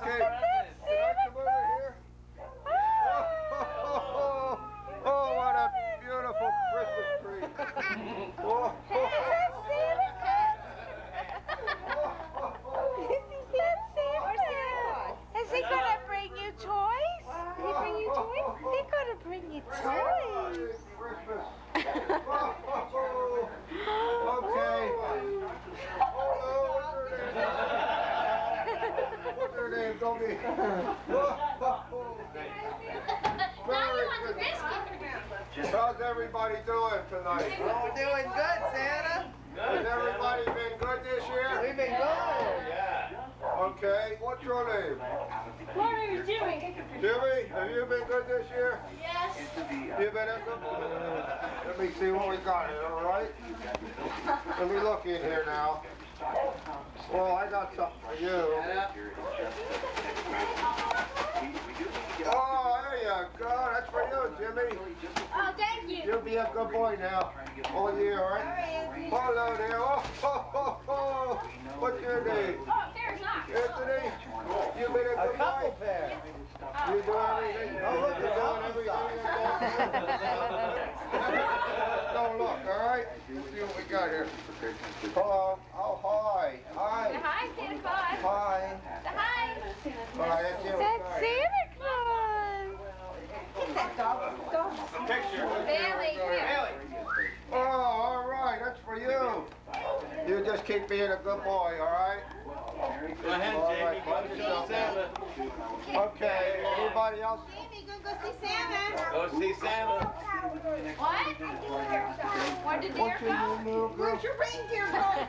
Okay. Can I come over here? Oh, what a beautiful Christmas tree. Oh, Is he gonna bring you toys? Did he bring you toys? He's gonna bring you toys. Christmas. Okay. What's her name? Don't be. How's everybody doing tonight? Oh, we're doing good, Santa. Has everybody been good this year? We've been good. Yeah. Okay. What's your name? My name is Jimmy. Jimmy, have you been good this year? Yes. You been a good boy? Let me see what we got here, all right? Let me look in here now. Well, I got something for you. Oh, there you go. That's for you, Jimmy. Oh, thank you. You'll be a good boy now. All year, all right? Hello there. Oh. What's your name? Oh, there's not. Anthony? You been a good boy? Pair. You do everything? Oh, look, You're doing everything. Don't look, all right? Let's see what we got here. Oh, hi. Hi. Hi, Santa Claus. Hi. Hi. Hi, that's you. That's Santa Claus. Picture. Bailey, here. Oh, all right, that's for you. You just keep being a good boy, all right? Go ahead, Jamie. Go show Santa. Okay, anybody else? Jamie, go see Santa. Go see Santa. What? Where did deer What's your go? name, little girl? Where's your reindeer going?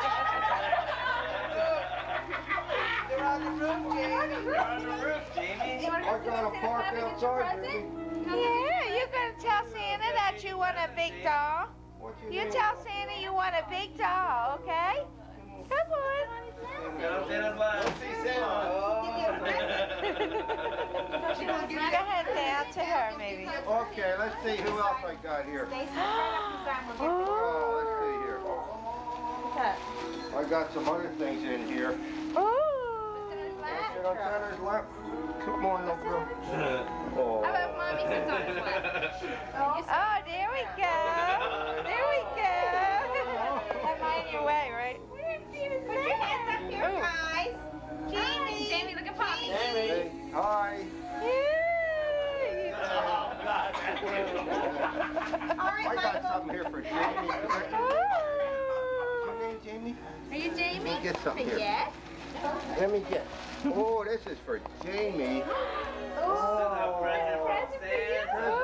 They're on the roof, Jamie. You're on the roof, Jamie. I got a park outside, baby. Yeah, you're gonna tell Santa that you want a big doll. What's your You name? tell Santa you want a big doll, okay? Come on. Go Santa's live. Go see Santa. Go ahead, down to her, maybe. Okay, let's see who else I got here. Oh, let's see here. I got some other things in here. Ooh. Sit on Santa's lap. Come on, little girl. Oh. How about Mommy sits on his lap? Oh, there we go. There we go. Am I in your way, right? Put your hands up here, guys. Jamie. Jamie, look at Poppy. Hey, hi. Yay. I got something here for Jamie. Ooh. Your name, Jamie? Are you Jamie? Let me get something here. Yes. Let me get. Oh, this is for Jamie. A present from Santa.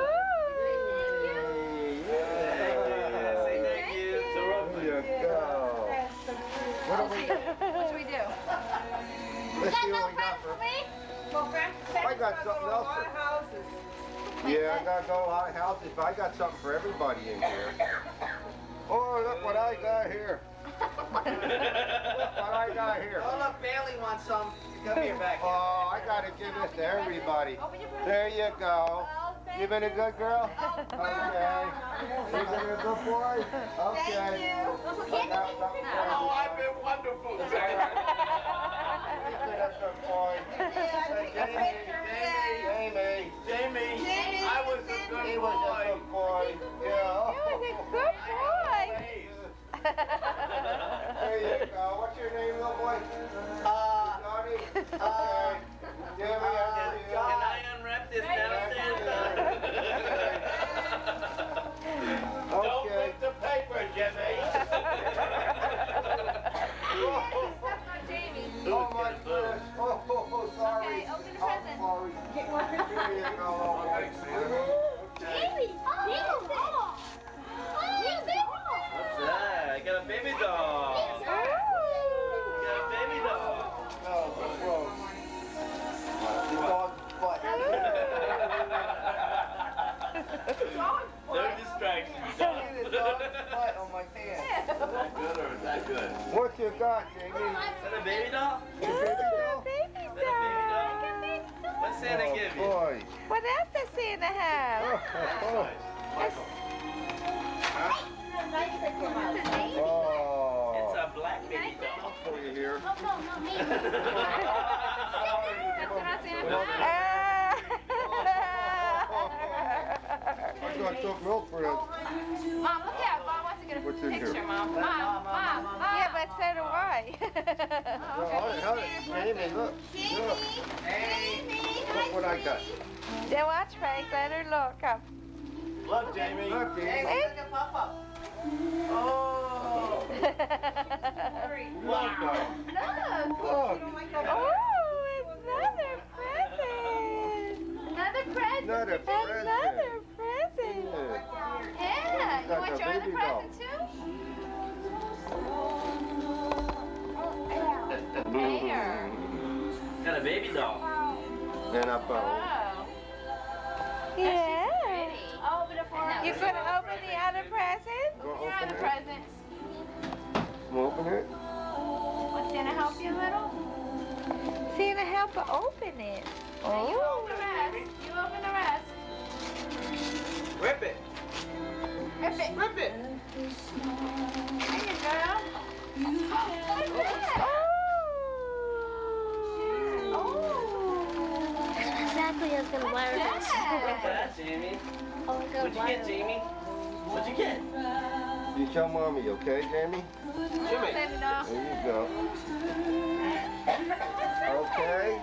Say thank you. There you go. What do we do? What should we do? Let's see what we got for. I got something else for. Yeah, I gotta go a lot of houses, but I got something for everybody in here. Oh, look what I got here. Look what I got here. Oh, look, Bailey wants some. Come here, back here. Oh, I gotta give this to everybody. There you go. You been a good girl? Okay. You been a good boy? Okay. Thank you. I got something for you. Oh, I've been wonderful, Santa. You been a good boy. Jamie. Jamie, I was a good He was a boy. good boy. Yeah. You was a good boy. There you go. What's your name, little boy? Johnny? Okay. Jimmy, how are you? Can I unwrap this now, Santa? Don't Okay. rip the paper, Jimmy. Jamie. Oh my goodness. Oh, sorry. Okay, open the I'm present. sorry. Here you go, little boy. Jamie. What's that? I got a baby doll. I got a baby doll. No, what's wrong? The dog's butt. No distractions. The dog's butt on my pants. Is that good or is that good? What you got, Jamie? Is that a baby doll? Your baby doll? Baby Is that a baby doll? doll. What's Santa give you? Boy. What else does Santa have? Oh. It's a black baby doll. I'll put you here. Oh, no, not me. Sorry, boy. Hold it. Jamie, look. Look. Look what I got. Then watch, Frank. Let her look. Come. Look, Jamie. Look, Hey, Jamie. look at Papa. Oh. Look. Look. Look. Oh, another present. Another present. Another present. Another present. Yeah. Yeah. You Got want the your other baby present too? There. Got a baby doll. And a bone. Oh. Yeah. Pretty. Open it for us. You gonna open the other present? Go Your open other it. present. Open it. What's gonna help you, little? Santa, help her open it. Now you Oh. open the rest. You open the rest. Rip it. Rip it. Rip it. There you go. What's that? Oh. Exactly, I was gonna wire this. What's Yeah. that, Jamie? Oh, I'm gonna What'd you wire get, Jamie? What'd you get? You show mommy, okay, Jamie? Jimmy. Send it off. There you go. Okay.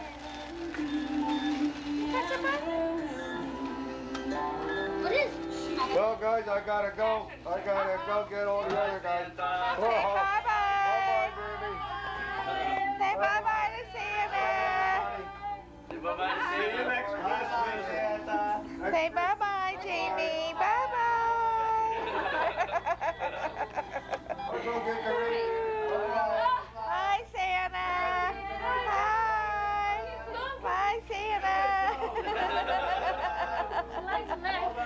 Press the button. What is? Well, guys, I gotta go. I gotta go get all the other guys. Say bye-bye. Bye-bye, baby. Say bye-bye to Santa. Say bye-bye to see you next Christmas. Say bye-bye, Jamie. Bye-bye. I'll go get the ring. Bye, Santa. Bye. Bye, Santa. Like